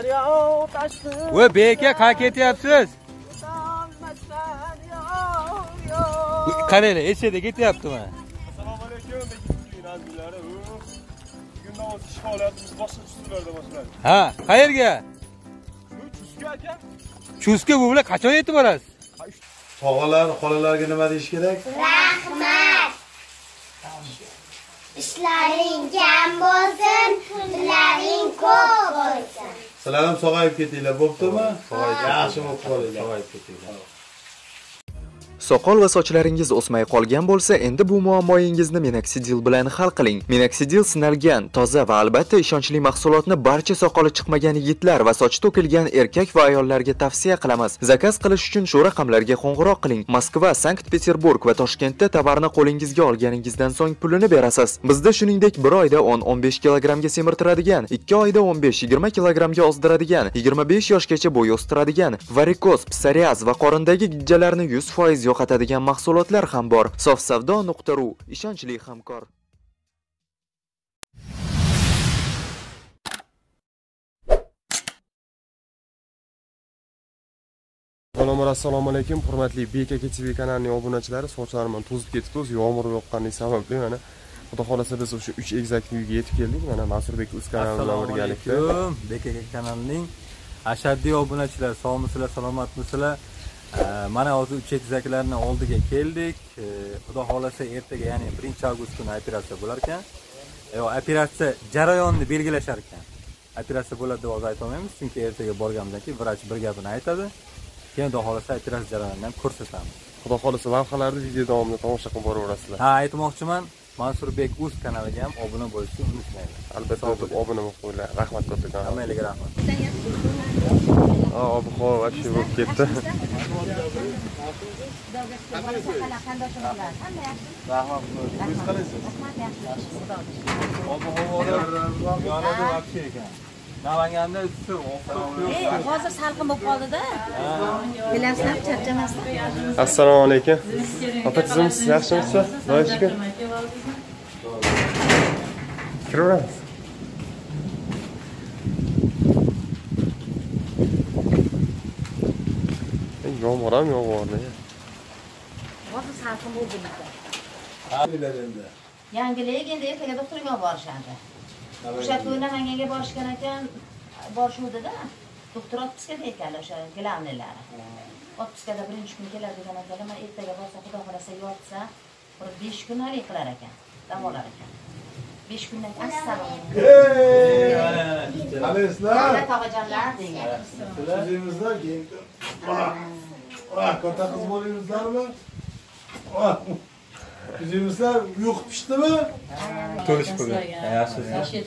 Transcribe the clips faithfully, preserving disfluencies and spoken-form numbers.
Voy beka, qayerga ketyapsiz? Qaranglar, eshakda ketyaptimi? Assalomu alaykum, beklar. Bugun namoz ish holatimiz boshqa usullarda boshladi. Ha, qayerga? Chuska aka. Chuska bu bilan qachon yetib borasiz? Tog'alar, xolalarga nima deyish kerak? Rahmat. Ishlaring kam bo'lsin, pullaring ko'p bo'lsin. Sizlar ham sog'ayib ketinglar, bo'ptimi? Sog'ayib, yaxshi bo'lib qolinglar. Sog'ayib ketinglar. Soqol va sochlaringiz o'smay qolgan bo'lsa, endi bu muammoingizni Minoxidil bilan hal qiling. Minoxidil sinalgan, toza va albatta ishonchli mahsulotni barcha soqoli chiqmagan yigitlar va sochi to'kilgan erkak va ayollarga tavsiya qilamiz. Zakaz qilish uchun shu raqamlarga qo'ng'iroq qiling. Moskva, Sankt-Peterburg va Toshkentda tovarni qo'lingizga olganingizdan so'ng pulini berasiz. Bizda shuningdek bir oyda o'n o'n besh kilogrammga semirtiradigan, ikki oyda o'n besh yigirma kilogrammga ozdiradigan, yigirma besh yoshgacha bo'y o'stiradigan, varikoz, psoriaz va qorindagi gijjalarni yuz foiz yo'qotadigan mahsulotlar ham bor. sofsavdo nuqta ru ishonchli hamkor. Assalomu alaykum, hurmatli B K K T V kanalining obunachilari. Sochlarim to'zib ketdi, o'z yomg'ir yoqqanligi sababli mana xudo xolasa biz o'sha uch egizakli uyga yetib keldik. Mana Mansurbek o'z kanali bilan birgalikda. B K K kanalining ashaddiy obunachilar, sog'misizlar, salomatmisizlar? Mana hozir uch egizaklarning oldiga keldik. Xudo xolasa ertaga, ya'ni birinchi avgust kuni operatsiya bo'lar ekan. Yo, operatsiya jarayonini belgilashar ekan. Operatsiya bo'ladi deb hozir ayta olmaymiz, chunki ertaga borganimizdan keyin vrach bir gapini aytadi. Keyin xudo xolasa operatsiya jarayonini ham ko'rsatamiz. Xudo xolasa lavhalarni video davomida tomosha qilib boraverasizlar. Ha, aytmoqchiman, Mansurbek o'z kanaliga ham obuna bo'lishni unutmanglar. Albatta obuna bo'lib qo'yinglar. Rahmat kattakon. Hammalarga rahmat. Ha, ob-havo вообще bo'lib ketdi. Navanganda issiq, hozir salqin bo'lib qoldi-da. Bilasizlar, charchamasdan. Assalomu alaykum. Opa, tizimsiz, yaxshimisiz? Doyishga. Kiraveramiz. Yomg'ir ham yog'yapti. Hozir salqin bo'ldi bizda. Qabililar endi. Yangilik endi ertaga doktorga olib borishadi. O'sha to'yna manganga borishgan ekan, borishuvdi-da. Doktor otpuskada ekan o'sha gilamlilari. Otpuskada birinchi kun keladi degan ekanlar, men ertaga borsa xudo xolasa yotsa, bir besh kunlik qilar ekan, davolar ekan. besh kundan assalomu alaykum. Qaysizlar? Tog'ajonlar degan. Sizingizlar keyin. Ah, katta qiz bo'laymizlarmi? Ah. Sizingizlar uyqu pishdimi? To'lish bo'ldi. Yaxshi.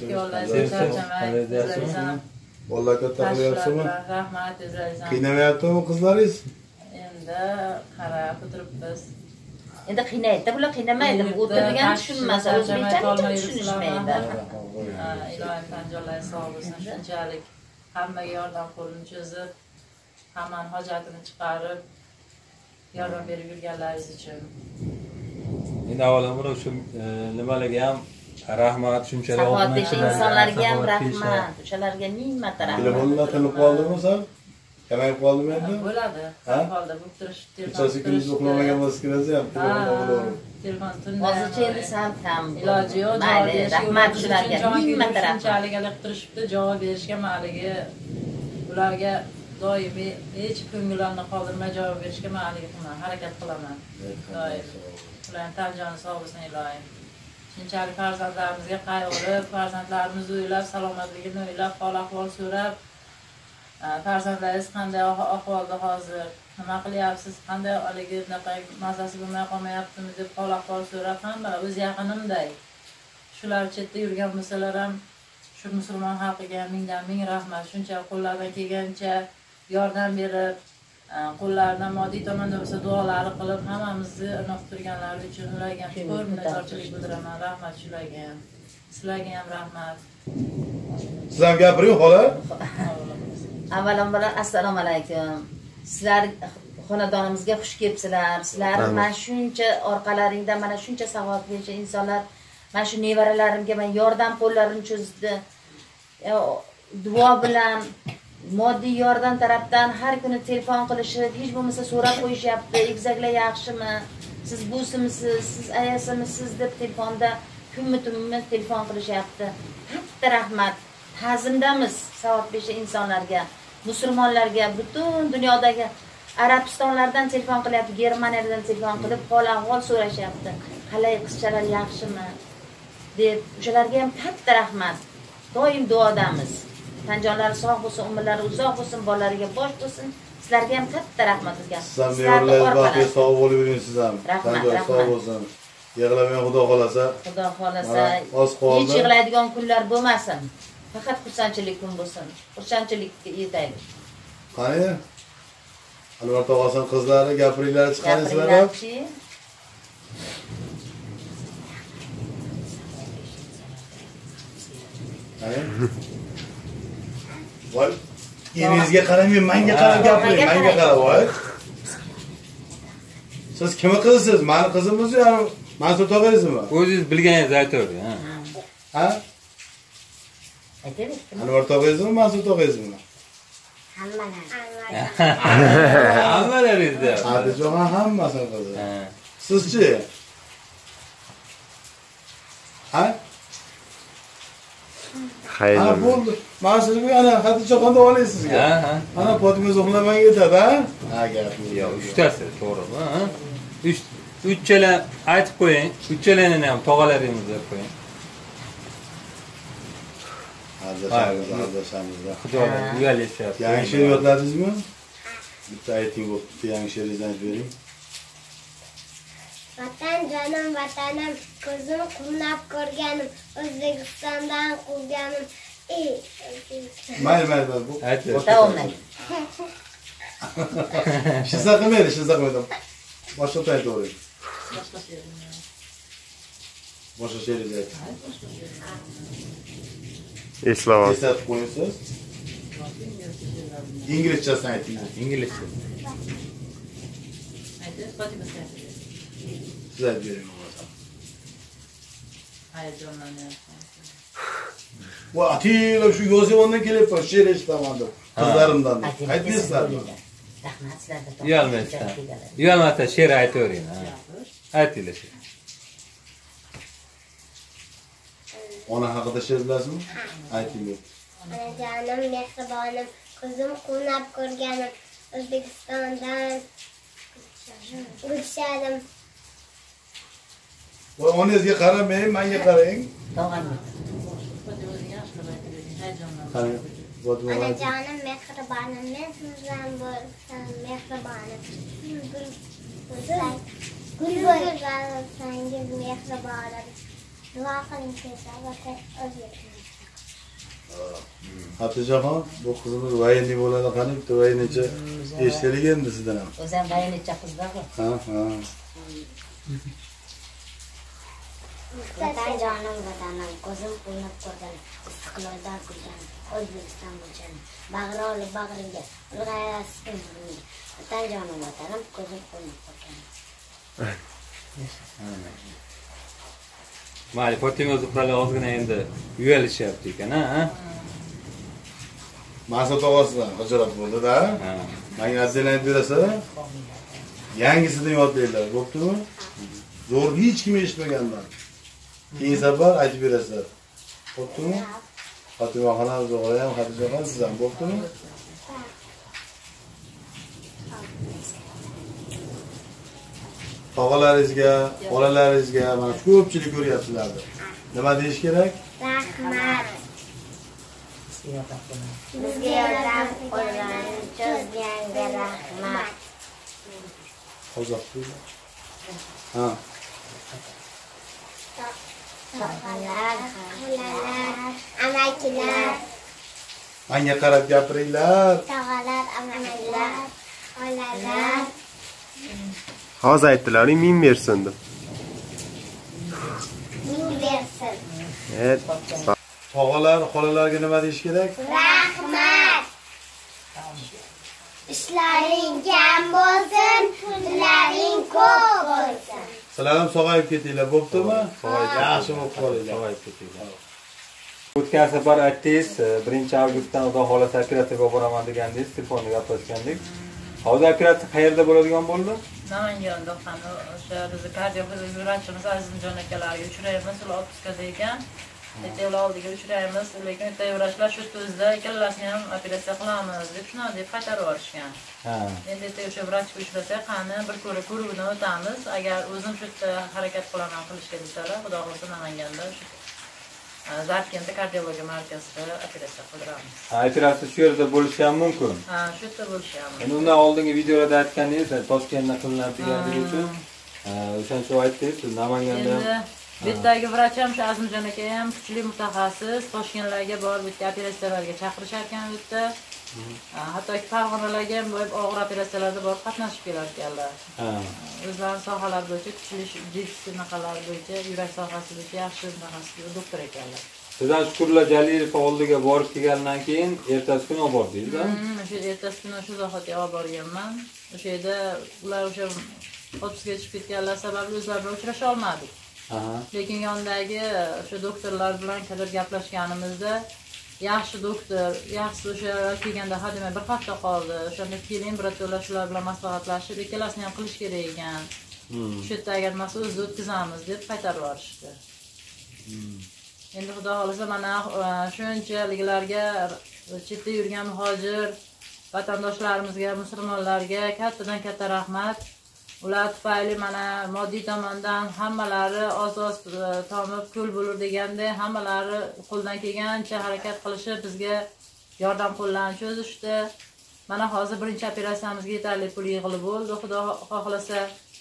Vallahi katta qilyapsizmi? Rahmat, izlaysan. Qiynamayaptimi qizlaringiz? Endi qarab o'tiribmiz. Endi qiynaydi, bular qiynamaydi. O'tirgan tushunmasa, o'zbekcha tushunishmaydi. Ilohim tanjonlar sog' bo'lsin. Shunchalik hammaga yordam qo'lini cho'zib, hammaning hojatini chiqarib, yordam berib yurganlaringiz uchun. Endi avvalambor o'sha nimalarga ham rahmat, shunchalik obunachilar, insonlarga ham rahmat, o'shalarga ming marta rahmat. Telefonlar qilib qoldimi sen? Kamayib qoldimi endi? Bo'ladi. Har holda bo'lib turishdi. Kechasi kunduz uxlamagan bo'lsa kirasiz ham telefonda bo'ladi. Telefon tunda. Hozircha endi sal kam. Iloji yo'q. Mayli, rahmat shularga. Ming marta rahmat. Shunchalik qilib turishibdi, javob berishga maligi ularga doimiy hech ko'ngillarni qoldirmay javob berishga maligi qilaman, harakat qilaman. Doim. Ularning tanjoni sog' bo'lsin ilohim. Shunchalik farzandlarimizga qayg'urib, farzandlarimizni o'ylab, salomatligini o'ylab, hol-ahvol so'rab, farzandlaringiz qanday ahvolda hozir, nima qilyapsiz, qanday haligi bunaqa mazasi bo'lmay qolmayaptimi deb hol-ahvol so'rab, hammalar o'z yaqinimday. Shular chetda yurgan bo'lsalar ham shu musulmon xalqiga mingdan ming rahmat. Shuncha qo'llaridan kelgancha yordam berib, qo'llaridan moddiy tomondan bo'lsa duolari qilib, hammamizni inoq turganlari uchun ularga ham chuqur minnatdorchilik bildiraman. Rahmat shularga ham. Sizlarga ham rahmat. Siz ham gapiring, xola. Avvalambor assalomu alaykum. Sizlar xonadonimizga xush kelibsizlar. Sizlar mana shuncha orqalaringdan mana shuncha savob beruvchi insonlar, mana shu nevaralarimga men yordam qo'llarini cho'zdi. Duo bilan moddiy yordam tarafdan har kuni telefon qilishib, hech bo'lmasa so'rab qo'yishyapti, egizaklar yaxshimi, siz busimisiz, siz ayasimisiz deb telefonda kunmi-tunmi telefon qilishyapti. Katta rahmat. Ta'zimdamiz savobpesha insonlarga, musulmonlarga, butun dunyodagi Arabistonlardan telefon qilyapti, Germaniyadan telefon qilib hol ahvol so'rashyapti. Qalay qizchalar yaxshimi deb, o'shalarga ham katta rahmat. Doim duodamiz. Tanjonlari sog' bo'lsin, umrlari uzoq bo'lsin, bolalariga bosh bo'lsin. Sizlarga ham katta rahmat sizga. Sizlarga baxtli sog' bo'lib yuringsiz ham. Rahmat, sog' bo'lsin. Yig'lamay Xudo xolasa. Xudo xolasa. Hech yig'laydigan kunlar bo'lmasin. Faqat xursandchilik kun bo'lsin. Xursandchilikka yetaylik. Qani? Anvar tog'asining qizlari gapiringlar chiqaringizlar. Qani? Voy, eringizga qaramay, menga qarab gapiring, menga qarab, voy. Siz kimni qizisiz? Meni qizimmi-yu, Mansur tog'angizmi? O'zingiz bilganingizni aytavering, ha. Ha? Aytavering. Anvar tog'angizmi, Mansur tog'angizmi? Hammalar. Hammalaringizda. Adijon hammasini qizi. Sizchi? Ha? Xayr. Ha, bo'ldi. Mana sizga ana Xadichaxonni oling sizga. Ha, ha. Ana Fotimangiz uxlamay ketadi, ha? Ha, gap. Yo'q, uchtasi, to'g'rimi, ha? uch uchala aytib qo'ying. Uchalarini ham tog'alaringiz deb qo'ying. Adashamiz, adashamiz. Xudolar uyalishyapti. Yangi she'r yodladingizmi? Bitta ayting bo'pti, yangi she'ringizni aytib bering. Vatan jonim vatanim, ko'zim quvnab ko'rganim, O'zbekistondan quvganim. Ey, Mayli, mayli, bu. Ayting. Davomlang. Shizza qilmaydi, shizza qilmaydi. Boshqa aytavering. Boshqa she'rim. Boshqa she'ringizni ayting. Eslab Eslatib qo'yingsiz. Inglizchasini ayting. Inglizcha. Aytib, Fotima sen. Siz aytib bering. Hayajonlangan. Va atila shu Yozyovondan kelyapman, she'r eshitaman deb. Qizlarimdan. Aytmaysizlarmi? Rahmat sizlarga. Uyalmasdan. Uyalmasdan she'r aytavering, ha. Aytinglar. Ona haqida she'r bilasizmi? Ayting. onajonim mehribonim, ko'zim quvnab ko'rganim, O'zbekistondan gurshadim. Voy, onangizga qaramang, menga qarang. Tog'angni. Qarang. Onajonim mehribonim, men sizdan bo'lsam mehribonim. Gul bo'lsangiz mehribonim. Duo qiling tezroq o'zbeklar. Hatijaxon, bu qizimiz vayenniy bo'ladi, qani bitta vayennicha eshitaylik endi sizdan ham. O'zim vayennicha qizlar-ku. Ha, ha. Vatan jonim vatanim, ko'zim quvnab ko'rganim, istiqloldan kulganim, O'zbekiston bo'lganim, bag'ri olib bag'ringga, ulg'ayasizkin burniga. Vatan jonim vatanim, ko'zim quvnab ko'rganim. Mayli, Fotima Zuhralar ozgina endi uyalishyapti ekan, ha? Mansur tog'asidan xijolat bo'ldi-da. Ha. Menga azzalanib berasizlar. Yangisini yodlaylar, bo'ptimi? Zo'r hech kim eshitmagandan. Keyin safar aytib berasizlar. Bo'ptimi? Fotima xolam, Zo'g'ra ham, Xadicha xolam siz ham bo'ptimi? Tog'alaringizga, bolalaringizga mana ko'pchilik ko'ryapsizlar. Nima deyish kerak? Rahmat. Bizga yordam qo'llarni cho'zganga rahmat. Qo'zaq qo'ying. Ha. Tog'alar, xolalar, amakilar, Menga qarab gapiringlar. tog'alar, amakilar, xolalar. Hozir aytdilar, ming bersin deb. Ming bersin. Evet. Tog'alar, xolalarga nima deyish kerak? Rahmat. Ishlaring kam bo'lsin, pullaring ko'p bo'lsin. Sizlar ham sog'ayib ketinglar, bo'ptimi? Yaxshi bo'lib qolinglar. Sog'ayib ketinglar. O'tgan safar aytdingiz, birinchi avgustdan Xudo xolasa operatsiyaga olib boraman degandingiz, telefonda gaplashgandik. Hozir operatsiya qayerda bo'ladigan bo'ldi? Namanganda, qani o'sha bizni kardiofizik vrachimiz Azimjon akalariga uchraymiz, ular otpuskada ekan. Detaylar oldiga uchraymiz, lekin ertaga vrachlar shu tuzda ikkalasini ham operatsiya qilamiz deb shuna deb qaytarib yuborishgan. Ha. Endi ertaga o'sha vrachga uchrasak, qani bir ko'rib ko'ruvdan o'tamiz. Agar o'zim shu yerda harakat qilaman qilishga desalar, Xudo xolasa Namanganda Zarkentda kardiologiya markazida operatsiya qildiramiz. Ha, operatsiya shu yerda bo'lishi ham mumkin. Ha, shu yerda bo'lishi ham mumkin. Endi undan oldingi videolarda aytganingiz, Toshkentda qilinadiganligi uchun, o'shancha aytdingiz, Namanganda ham bu yerdagi vrach ham shu Azimjon aka ham kuchli mutaxassis, Toshkentlarga borib bu yerga operatsiyalarga chaqirishar ekan bu yerda. Hattoki Farg'onalarga ham bo'lib og'ir operatsiyalarda borib qatnashib kelar ekanlar. O'zlari sohalar bo'yicha kuchli disiplinalari bo'yicha, yurak sohasi bo'yicha yaxshi mutaxassis doktor ekanlar. Sizdan Shukurlar Jalilov oldiga borib kelgandan keyin ertasi kuni olib bordingiz-a? O'sha ertasi kuni shu zahoti olib borganman. O'sha yerda ular o'sha otpuskga chiqib ketganlar sababli o'zlari bilan uchrasha olmadik. Lekin yondagi o'sha doktorlar bilan kadar gaplashganimizda yaxshi doktor, yaxshi o'sha kelganda ha demay bir hafta qoldi. O'shanda keling birato'la shular bilan maslahatlashib, ikkalasini ham qilish kerak ekan. Shu yerda agar masa o'zida o'tkazamiz deb qaytarib yuborishdi. Endi Xudo xolasa mana shunchaliklarga chetda yurgan muhojir vatandoshlarimizga, musulmonlarga kattadan katta rahmat. Ular tufayli mana moddiy tomondan hammalari oz-oz tomib ko'l bo'lur deganda hammalari qo'ldan kelgancha harakat qilishib bizga yordam qo'llarini cho'zishdi. Mana hozir birinchi operatsiyamizga yetarli pul yig'ilib bo'ldi. Xudo xohlasa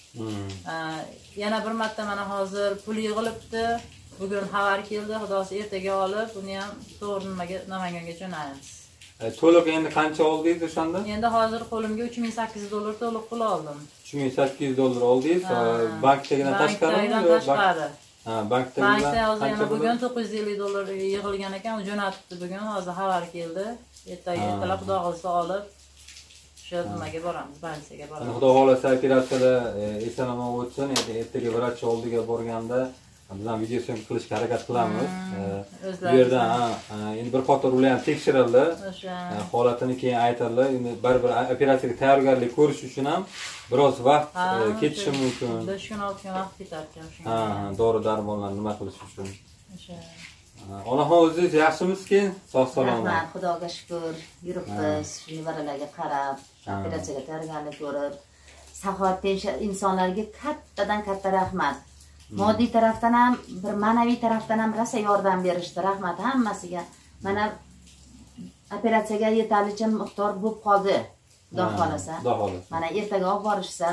yana bir marta mana hozir pul yig'ilibdi. Bugun xabar keldi, Xudosi ertaga olib, uni ham to'g'ri nimaga Namanganga jo'naymiz. To'liq endi qancha oldingiz o'shanda? Endi hozir qo'limga uch ming sakkiz yuz dollar to'liq pul oldim. uch ming sakkiz yuz dollar oldingiz, bankdagidan tashqarimi? Bankdagidan tashqari. Ha, bankdagidan. Bankda hozir yana bugun to'qqiz yuz ellik dollar yig'ilgan ekan, jo'natibdi bugun, hozir xabar keldi. Ertaga ertalab Xudo xolasa olib shu nimaga boramiz, bankaga boramiz. Xudo xolasa operatsiyada eson-omon o'tsin, endi ertaga vrach oldiga borganda bizdan video syomka qilishga harakat qilamiz. Bu yerda endi bir qator ular ham tekshirildi. Holatini keyin aytadilar. Endi bir-bir operatsiyaga tayyorgarlik ko'rish uchun ham biroz vaqt ketishi mumkin. besh kun olti kun vaqt ketar ekan shunga. Ha, dori-darmonlarni nima qilish uchun. O'sha. Onaxon o'zingiz yaxshimisiz? Sog'-salomat. Rahmat, Xudoga shukr. Yuribmiz, nevaralarga qarab, operatsiyaga tayyorgarlik ko'rib, saxovat insonlarga kattadan katta rahmat. Moddiy tarafdan ham, bir ma'naviy tarafdan ham rosa yordam berishdi. Rahmat hammasiga. Mana operatsiyaga yetarlicha miqdor bo'lib qoldi. Xudo xolasa. Mana ertaga olib borishsa,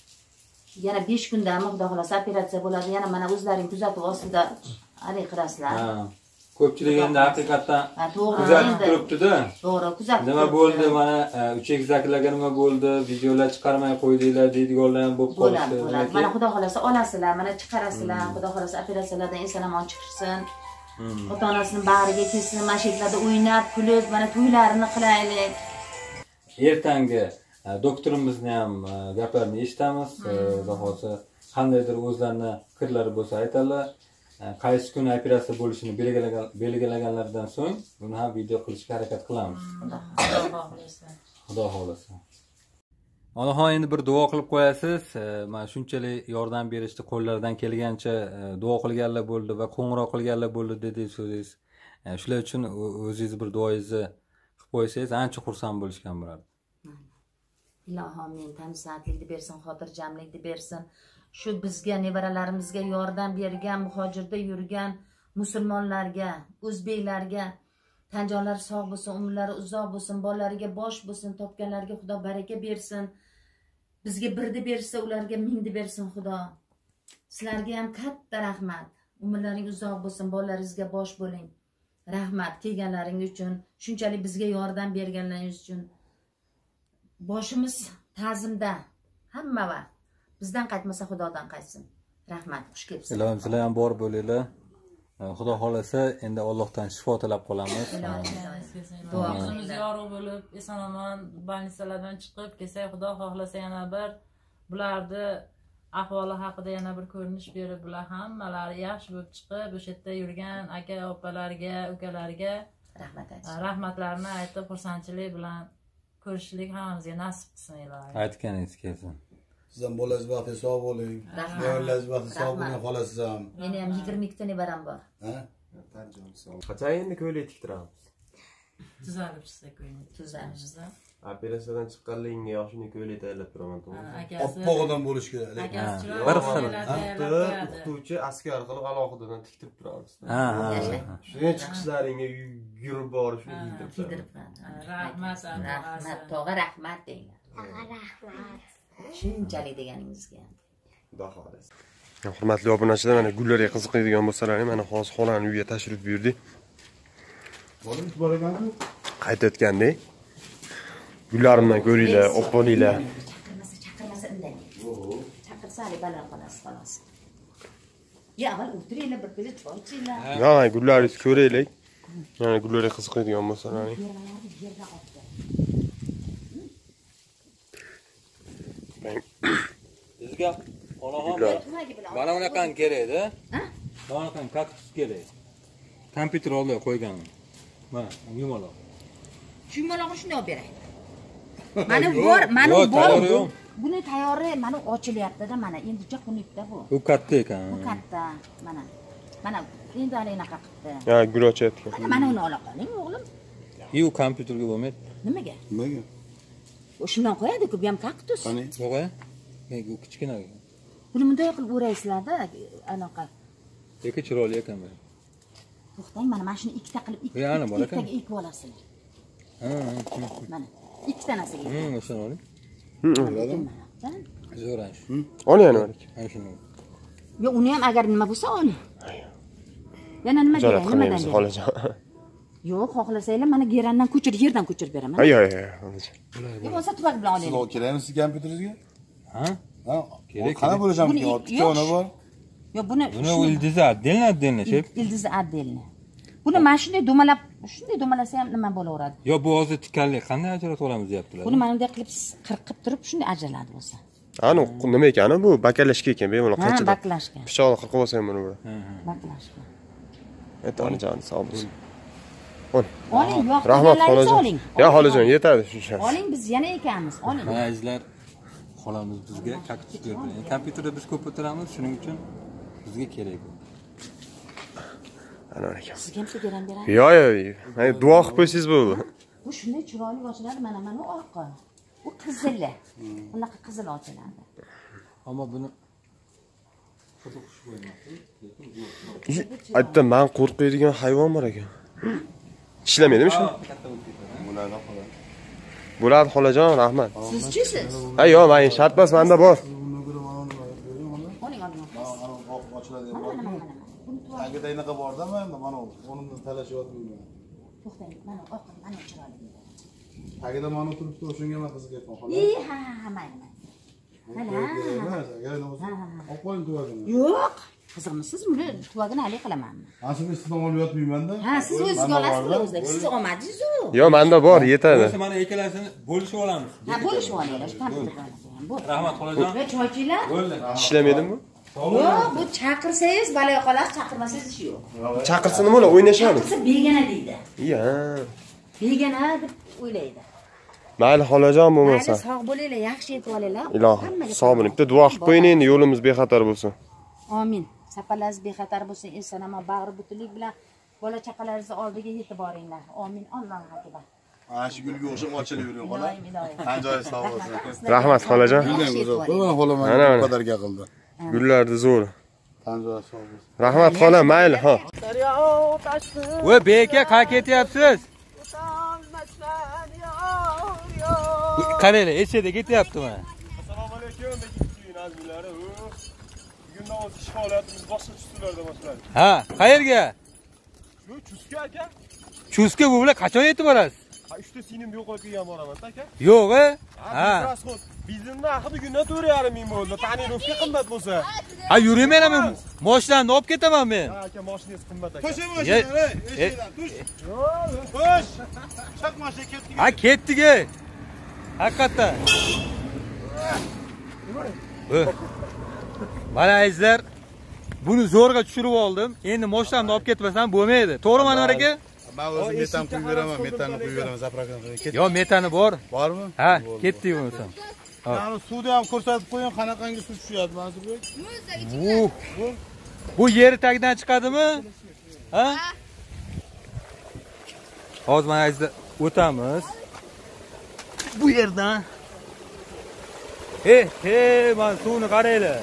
yana besh kundami Xudo xolasa operatsiya bo'ladi. Yana mana o'zlaring kuzatuv ostida hali qirasizlar. Ko'pchilik endi haqiqatdan kuzatib turibdi-da. To'g'ri, kuzatib. Nima bo'ldi? Mana uch egizaklarga nima bo'ldi? Videolar chiqarmay qo'ydinglar deydiganlar ham bo'lib qoldi. Mana Xudo xolasa olasizlar, mana chiqarasizlar. Xudo xolasa operatsiyalardan eson-omon chiqishsin. Ota-onasining bag'riga kelsin, mashitlarda o'ynab, kulib, mana to'ylarini qilaylik. Ertangi doktorimizni ham gaplarini eshitamiz. Xudo xolasa qandaydir o'zlarini fikrlari bo'lsa aytadilar. Qaysi kuni operatsiya bo'lishini belgilaganlardan so'ng buni ham video qilishga harakat qilamiz. Xudo xolasa. Xudo xolasa. Onaxon endi bir duo qilib qo'yasiz. Mana shunchalik yordam berishdi, qo'llaridan kelgancha duo qilganlar bo'ldi va qo'ng'iroq qilganlar bo'ldi dedingiz so'zingiz. Shular uchun o'zingiz bir duoingizni qilib qo'ysangiz ancha xursand bo'lishgan bo'lardi. Ilohim men tamsatlikni bersin, xotirjamlikni bersin. Shu bizga, nevaralarimizga yordam bergan, muhojirda yurgan musulmonlarga, o'zbeklarga tanjonlar sog' bo'lsin, umrlari uzoq bo'lsin, bolalariga bosh bo'lsin, topganlarga Xudo baraka bersin. Bizga birni bersa, ularga mingni bersin Xudo. Sizlarga ham katta rahmat. Umrlaring uzoq bo'lsin, bolalaringizga bosh bo'ling. Rahmat kelganlaring uchun, shunchalik bizga yordam berganlaringiz uchun. Boshimiz ta'zimda hamma vaqt. Bizdan qaytmasa Xudodan qaytsin. Rahmat, xush kelibsiz. Ilohim sizlar ham bor bo'linglar. Xudo xolasa endi Allohdan shifo tilab qolamiz. Duomiz yorug' bo'lib, eson-omon больницаlardan chiqib kelsak, Xudo xohlasa yana bir bularni ahvoli haqida yana bir ko'rinish berib, bular hammalari yaxshi bo'lib chiqib, o'sha yerda yurgan aka opalarga, ukalarga rahmat aytishdi. rahmatlarini aytib, xursandchilik bilan ko'rishlik hammamizga nasib qilsin ilohim. Aytganingiz kelsin. Siz ham bolangiz baxtli sog' bo'ling. Nevaralaringiz baxtli sog' bo'ling, xolasiz ham. Meni ham yigirma ikkita nevaram bor. Ha? Qachon endi ko'ylak tiktiramiz? Tuzalib chiqsa ko'ying. Tuzalib. Operatsiyadan chiqqanligingga yoshini ko'ylak tayyorlab turaman, to'g'rimi? Akasi. Oppoq odam bo'lish kerak. Akasi Bir xil. O'qituvchi askar qilib alohidadan tiktirib turamiz. Ha, ha. Shunga chiqishlaringga yurib borib shuni kiydirib Kiydirib turamiz. turadi. Rahmat, Rahmat, tog'a rahmat denglar. Tog'a rahmat. Shunchalik deganingizga. Xudo xohlasa. Hurmatli obunachilar, mana gullarga qiziqadigan bo'lsalaring, mana hozir xolani uyiga tashrif buyurdik. Bolangiz bor ekan-ku? Qayta aytgandek, gullarimdan ko'ringlar, oppolinglar. Chaqirmasa, chaqirmasa indamang. Chaqirsa hali baland qolasiz, xolos. Ya, avval o'tiringlar, bir piyola choy ichinglar. Ha, gullaringizni ko'raylik. Mana gullarga qiziqadigan bo'lsalaring. Yerlarni yerga otdi. Bizga onaxon mana bunaqangi kerak-da. Ha? Mana bunaqangi kaktus kerak. Kompyuter oldiga qo'yganman. Mana, yumaloq. Yumaloqni shunday olib beray. Mana bor, mana bor. Buni tayyorlay, mana ochilyapti-da, mana endi juda xunukda bu. Bu katta ekan. Bu katta, mana. Mana endi anaqa qilibdi. Ha, gul ochyapti. Mana mana uni ola qoling, o'g'lim. Yu kompyuterga bo'lmaydi. Nimaga? Nimaga? O'shundan qo'yadi-ku, bu ham kaktus. Qani? Yo'q-a? Men bu kichkina. Buni bunday qilib o'raysizlar-da, anaqa. Lekin chiroyli ekan bu. To'xtang, mana mana shuni ikkita qilib Ya, ana bor ekan. ikkitaga ekib olasizlar. Ha, Mana ikkita narsaga. hmm, o'shani oling. Biladimi? Zo'r shu. Oling yana bor. Ana shuni. Yo, uni ham agar nima bo'lsa oling. Yana nima Zarat kerak? Nimadan qilmaymiz, kerak? xolajon. Yo'q, xohlasanglar mana gerandan ko'chir, yerdan ko'chirib beraman. Ay, ay, ay, xolajon. Yo, bo'lsa tuvak bilan Siz oling. kerakmi siz kompyuteringizga? Ha? Ha? Kerak, Qana kerak. bo'lisham Buni ki, yo'q. ikkita bor. Yo, buni Buni ildizi отдельно отдельно, shef. ildizi отдельно. Buni mana shunday domalab, shunday domalasa ham nima bo'laveradi? Yo, bu hozir tikanli qanday ajratib olamiz deyaptilar. Buni mana bunday qilib qirqib turib shunday ajraladi bo'lsa. Ani nima ekan bu? Bakalashga ekan, bemalol Ha, qanchadan. baklashgan. Pichoqni qirqib olsam buni bu. Baklashgan. Ayt onajon, sog' bo'lsin. Oling, yo'q. Rahmat deganlaringizni xolajon. oling. Ya xolajon, yetadi shuncha. Oling, biz yana ekanmiz. Oling. Mana izlar xolamiz bizga kaktus berdi. Kompyuterda biz ko'p o'tiramiz, shuning uchun bizga kerak bu. Ana ekan. Sizga ham so'garam beray. Yo, yo, mana duo qilib qo'ysangiz bo'ldi. Bu shunday chiroyli ochiladi, mana mana orqa. Bu qizil. Bunaqa qizil ochiladi. Ammo buni Aytdim, men qo'rqadigan hayvon bor ekan. Ishlamaydimi shu? Bo'ladi, xolos. Bo'ladi xolajon, rahmat. Sizchi siz? Ha, yo'q, men shart emas, menda bor. Oling, oling. Ochiladi. Tagida inaqa bor-da, mana mana o'rnimda talashyapman. To'xtang, mana orqa, mana chiroyli. Tagida mana o'tiribdi, o'shanga men qiziqyapman, xolos. Ey, ha, ha, mayli. Mana. Olib qo'ying tuvagini. Yo'q. Qiziqmisiz? Buni tuvagini hali qilamanmi? Ana siz istidan olib yotmayman-da. Ha, siz o'zingizga olasiz, o'zingizga. Siz olmadingiz-ku. Yo'q, menda bor, yetadi. Bo'lsa mana ikkalasini bo'lishib olamiz. Ha, bo'lishib olinglar, kompyuterda ham bor. Rahmat xolajon. Va choychilar? Bo'ldi. Ishlamaydimi bu? Yo'q, bu chaqirsangiz baloy qolasiz, chaqirmasangiz ish yo'q. Chaqirsa nima bo'ladi? O'ynashadi. Chaqirsa begona deydi. Ya. Begona deb o'ylaydi. Mayli xolajon bo'lmasa. Mayli, sog' bo'linglar, yaxshi yetib olinglar. Ilohim, sog' bo'ling. Bitta duo qilib qo'ying endi, yo'limiz bexatar bo'lsin. Amin. Safarlaringiz bexatar bo'lsin, eson-omon bag'ri butunlik bilan bola chaqalaringizni oldiga yetib boringlar. Amin. Allohu akbar. Ana shu gulga o'xshab ochilib yuring, xolos. Iloyim, iloyim. Tan joyi sog' bo'lsin. Rahmat xolajon. Mana xolaman bu qadarga qildi. Gullarni zo'r. Tan joyi sog' bo'lsin. Rahmat xola, mayli, ha. Voy, beka, qayerga ketyapsiz? Qaranglar, eshakda ketyapti mana. Assalomu alaykum, bekitchining azmilari. Bugundan o'z ish faoliyatimiz boshqa tustularda boshladi. Ha, qayerga? Shu Chuska aka. Chuska bu bilan qachon yetib borasiz? Ha, uchta sinimni yo'qolib kelgan boraman-da aka. Yo'q-a? Ha. Rasxod, bizning narxi bugundan to'rt yarim ming bo'ldi. Tanirovka qimmat bo'lsa. Ha, yurayman men. Mashinani olib ketaman men. Ha, aka, mashinangiz qimmat aka. To'sha mashina, ey, eshikdan tush. Tush. Chaq mashina ketdi. Ha, ketdik-ey. Haqiqatdan. Mana izlar, buni zo'rg'a tushirib oldim. Endi mashinamni olib ketmasam bo'lmaydi. To'g'rimi Anvar aka? Men o'zim metan quyib beraman, metanni quyib beraman, zapravkadan. Yo, metani bor. Bormi? Ha, ketdik bo'lsa. Mana suvni ham ko'rsatib qo'ying, qanaqangi suv tushyapti Mansurbek? Bu bu yer tagidan chiqadimi? Ha? Hozir mana izlar o'tamiz. Bu yerdan. He, he, mana suvni qaranglar.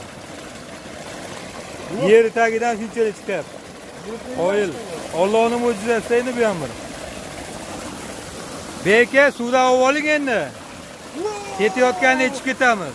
Yer tagidan shunchalik chiqyapti. Qoyil. Allohning mo'jizasi endi bu ham bir. Beka suvdan olib oling endi. Ketayotganda ichib ketamiz.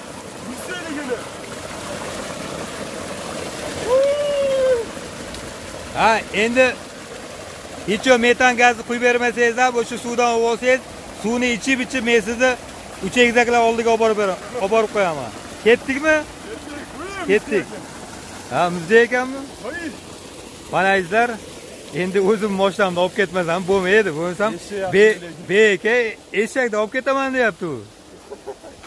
Ha, endi hech yo metan gazni quyib bermasangiz ham o'sha suvdan olib olsangiz, suvni ichib-ichib men sizni uch egizaklar oldiga olib borib beraman, olib borib qo'yaman. Ketdikmi? Ketdik. Ha, muzda ekanmi? Mana izlar, endi o'zim mashinamni olib ketmasam bo'lmaydi. Bo'lsam beka eshakni olib ketaman deyapti u.